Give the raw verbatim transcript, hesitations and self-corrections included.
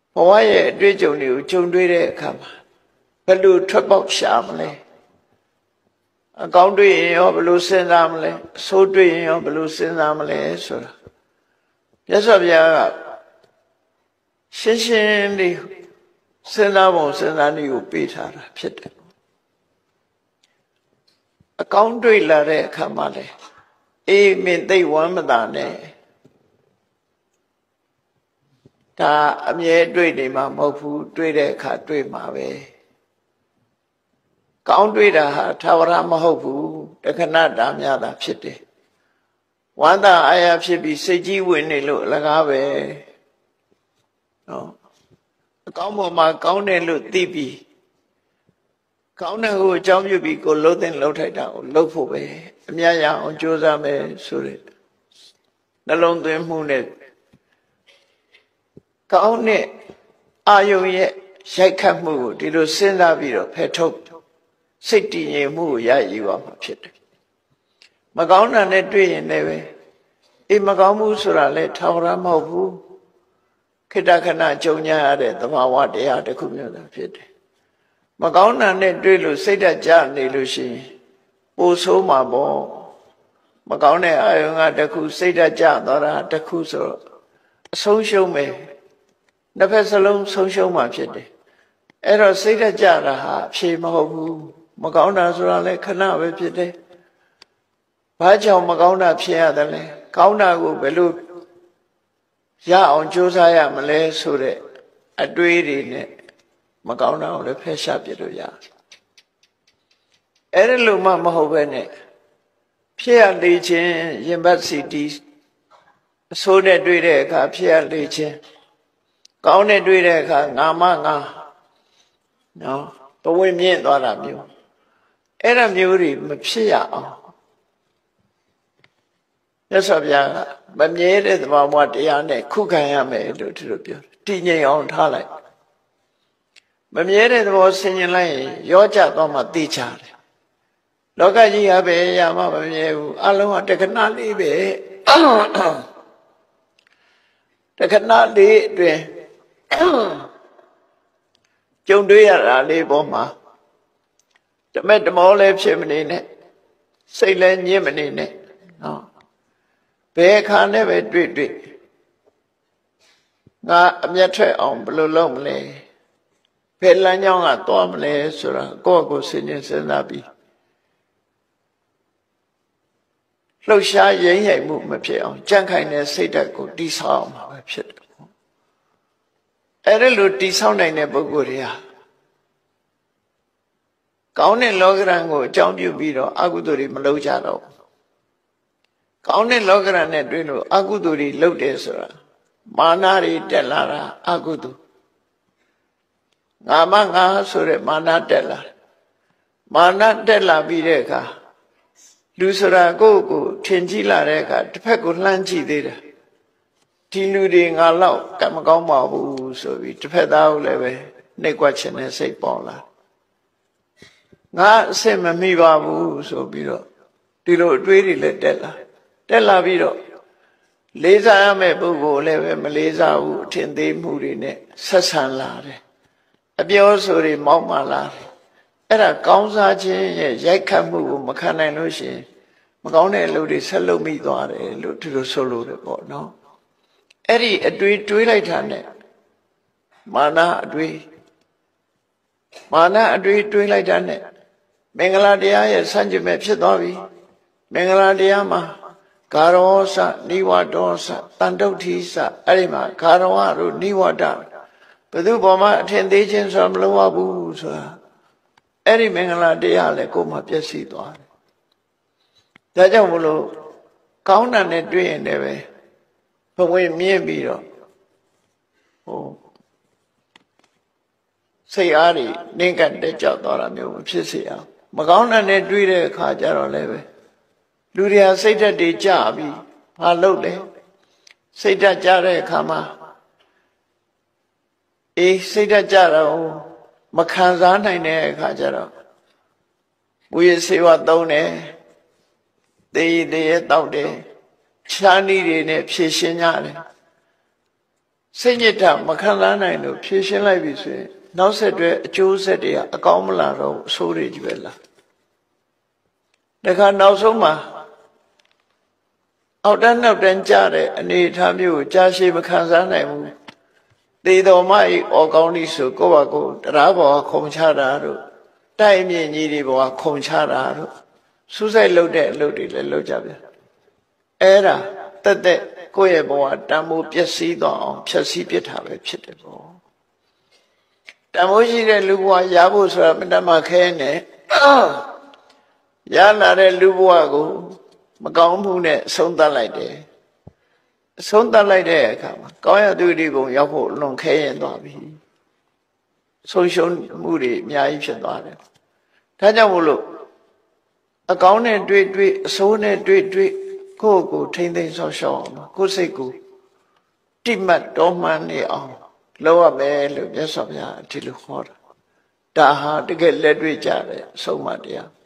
ဘဝရဲ့အတွေ့အကြုံတွေကိုကြုံတွေ့တဲ့အခါမှာဘယ်လိုထွက်ပေါက်ရှာမလဲအကောင်းတွေ့ရင်ရောဘယ်လိုစဉ်းစားမလဲအဆိုးတွေ့ရင်ရောဘယ်လိုစဉ်းစားမလဲဆိုတာမြတ်စွာဘုရားကရှင်းရှင်းလေးစဉ်းစားပုံစဉ်းစားနည်းကိုပေးထားတာဖြစ်တယ်အကောင်းတွေ့လာတဲ့အခါမှာလေအေးမင်းသိဝမ်းမသာနဲ့ဒါအမြဲတွေ့နေမှာမဟုတ်ဘူးတွေ့တဲ့အခါတွေ့မှာပဲကောင်းတွေ့တာဟာသာဝရမဟုတ်ဘူးတခဏတာများတာဖြစ်တယ်ဝမ်းသာအားရဖြစ်ပြီးစိတ်ကြီးဝင်နေလို့အလကားပဲနော်အကောင်းပေါ်မှာကောင်းတယ်လို့သိပြီးကောင်းတဲ့ကိုအကြောင်းပြုပြီးကိုလှုပ်တဲ့လှုပ်ထိုက်တာကိုလှုပ်ဖို့ပဲအများရအောင်ကြိုးစားမယ်ဆိုတဲ့နှလုံးသွင်းမှုနဲ့ကောင်းတဲ့အာယုံရဲ့ရိုက်ခတ်မှုကိုဒီလိုစဉ်းစားပြီးတော့ဖယ်ထုတ်စိတ်တည်ငြိမ်မှုကိုရယူပါမှာဖြစ်တယ်မကောင်းတာနဲ့တွေ့ရင်လည်းပဲအေးမကောင်းမှုဆိုတာလည်းထာဝရမဟုတ်ဘူးခေတ္တခဏကြုံရတဲ့သဘာဝတရားတစ်ခုမျိုးသာဖြစ်တယ်မကောင်းတာနဲ့တွေ့လို့စိတ်ဓာတ်ကျနေလို့ရှိရင်ပိုဆိုးမှာပေါ့မကောင်းတဲ့အာယုံကတစ်ခုစိတ်ဓာတ်ကျသွားတာတစ်ခုဆိုတော့အဆုံးရှုံးမယ်နှစ်ဖက်စလုံးဆုံးရှုံးမှာဖြစ်တယ်အဲ့တော့စိတ်ဓာတ်ကျတာဟာအဖြေမဟုတ်ဘူးမကောင်းတာဆိုတာလည်းခဏပဲဖြစ်တယ်ဘာကြောင့်မကောင်းတာဖြစ်ရတယ်လဲကောင်းတာကိုဘယ်လိုရအောင်ကြိုးစားရမလဲဆိုတဲ့အတွေးတွေနဲ့မကောင်းတာကိုလည်းဖယ်ရှားပြလို့ရတယ်အဲ့ဒါလို့မှမဟုတ်ပဲနဲ့ဖြစ်ရလေခြင်းရင်ပတ်စီတီအဆိုးနဲ့တွေ့တဲ့အခါဖြစ်ရလေခြင်းကောင်းနဲ့တွေ့တဲ့အခါငါမငါနော်ဘဝမြင့်သွားတာမျိုးအဲ့ဒါမျိုးတွေမဖြစ်ရအောင်မြတ်စွာဘုရားကမမြဲတဲ့သဘာဝတရားနဲ့ခုခံရမယ်လို့ဒီလိုပြောတည်ငြိမ်အောင်ထားလိုက်မမြဲတဲ့သဘောဆင်ញင်လိုက်ရင်ရောကြသွားမှသိချတယ်လောကကြီးဟာပဲရမှမမြဲဘူးအလုံးဟာတခဏလေးပဲတခဏလေးအတွင်းကြုံတွေ့ရတာလေးပေါ်မှာတမက်တမောလည်းဖြစ်မနေနဲ့စိတ်လည်းညစ်မနေနဲ့နော်ဘယ်အခါနဲ့ပဲတွေ့တွေ့ငါအမျက်ထွက်အောင်ဘယ်လိုလုပ်မလဲဘယ်လမ်းကြောင်းကသွားမလဲဆိုတာကိုယ့်ကိုယ်စဉ်းကျင်စဉ်းစားပြီးလှုပ်ရှားရိမ့်ရိုက်မှုမဖြစ်အောင်ကြံ့ခိုင်တဲ့စိတ်ဓာတ်ကိုတည်ဆောက်အောင်ပဲဖြစ်တယ်အဲ့ဒါလိုတည်ဆောက်နိုင်တဲ့ပုဂ္ဂိုလ်တွေဟာကောင်းတဲ့လောကရန်ကိုအကြောင်းပြုပြီးတော့အကုသိုလ်တွေမလုပ်ကြတော့ကောင်းတဲ့လောကရန်နဲ့တွေ့လို့အကုသိုလ်တွေလုပ်တယ်ဆိုတာမာနတွေတက်လာတာအကုသိုလ်ငါမငါဆိုတဲ့မာနတက်လာမာနတက်လာပြီးတဲ့အခါလူဆိုတာကိုယ့်ကိုထင်ကြည့်လာတဲ့အခါတစ်ဖက်ကိုလှမ်းကြည့်သေးတယ်ဒီလူတွေငါတော့ကံမကောင်းပါဘူးဆိုပြီးတစ်ဖက်သားကိုလည်းပဲနှိပ်ကွက်ခြင်းနဲ့စိတ်ပေါ်လာငါအဆင်မမိပါဘူးဆိုပြီးတော့ဒီလိုအတွေးတွေလည်းတက်လာတက်လာပြီးတော့လေးစားရမယ့်ပုဂ္ဂိုလ်လည်းပဲမလေးစားဘူးအထင်သေးမှုတွေနဲ့ဆက်ဆံလာတယ်အပြောဆိုတွေမောက်မှလာတယ်အဲ့ဒါကောင်းစားခြင်းရဲ့ရိုက်ခတ်မှုကိုမခံနိုင်လို့ရှိရင်မကောင်းတဲ့အလုပ်တွေဆက်လုပ်မိသွားတယ်လို့ဒီလိုဆိုလို့တယ်ပေါ့နော်အဲ့ဒီအတွေးတွေးလိုက်တာနဲ့မာနအတွေးမာနအတွေးတွေးလိုက်တာနဲ့မင်္ဂလာတရားရဲ့ဆန့်ကျင်ဘက်ဖြစ်သွားပြီမင်္ဂလာတရားမှာကာရောစနိဝဒောစတန်တုဋ္ဌိစအဲ့ဒီမှာကာရောဝတို့နိဝဒဘယ်သူပေါ်မှာအထင်သေးခြင်းဆိုတာမလုပ်ရဘူးဆိုတာအဲ့ဒီမင်္ဂလာတရားလည်းကိုယ်မှာပျက်စီးသွားတယ်ဒါကြောင့်မလို့ကောင်းတာနဲ့တွေ့ရင်လည်းပဲဘဝမြင့်ပြီးတော့ဟိုစိတ်အားတွေနှင်းကတက်ကြောက်သွားတာမျိုးမဖြစ်စေအောင်မကောင်းတာနဲ့တွေ့တဲ့အခါကျတော့လည်းပဲလူတွေဟာစိတ်ဓာတ်တွေကြပြီးဘာလုပ်လဲစိတ်ဓာတ်ကြတဲ့အခါမှာအေးစိတ်ဓာတ်ကြတော့မခံစားနိုင်တဲ့အခါကျတော့ဝိရစေဝသုံးတယ်သေရသေရတောက်တယ်ခြားနည်းတွေနဲ့ဖြည့်ရှင်းကြတယ်စိတ်ညစ်တာမခံစားနိုင်လို့ဖြေရှင်းလိုက်ပြီဆိုရင်နောက်ဆက်တွဲအကျိုးဆက်တွေကအကောင်းမလာတော့အဆိုးတွေကြီးပဲလားတခါနောက်ဆုံးမှာအောက်တန်းနောက်တန်းကြတဲ့အနေအထားမျိုးကိုကြာရှည်မခံစားနိုင်ဘူးသေတော်မဤအော်ကောင်းဤဆိုကိုယ့်ဘာကိုတရားဘောခုံချတာတို့တိုက်မြင့်ကြီးတွေဘောခုံချတာတို့စူးစိုက်လုပ်တဲ့အလုပ်တွေလည်းလုပ်ကြပြန်အဲ့ဒါတက်တက်ကိုယ့်ရဲ့ဘဝတန်ဖိုးပျက်စီးသွားအောင်ဖြည့်ဆည်းပစ်တာပဲဖြစ်တယ်ပေါ့တန်ဖိုးရှိတဲ့လူဘဝရဖို့ဆိုတာမတမခဲနဲ့ရလာတဲ့လူဘဝကိုမကောင်းမှုနဲ့အဆုံးသတ်လိုက်တယ်အဆုံးသတ်လိုက်တဲ့အခါမှာကောင်းရသူတွေဘုံရောက်ဖို့လွန်ခဲရင်သွားပြီဆုံးရှုံးမှုတွေအများကြီးဖြစ်သွားတယ်ဒါကြောင့်မို့လို့အကောင်းနဲ့တွေ့တွေ့အဆိုးနဲ့တွေ့တွေ့ကိုယ့်ကိုထိမ့်သိမ်းဆောက်ရှောက်အောင်ကိုယ်စိတ်ကိုတိမှတ်တော်မှန်နေအောင်လုပ်ရမယ်လို့မြတ်စွာဘုရားဒီလိုဟောတာဒါဟာတကယ်လက်တွေ့ကြတဲ့အဆုံးအမတရား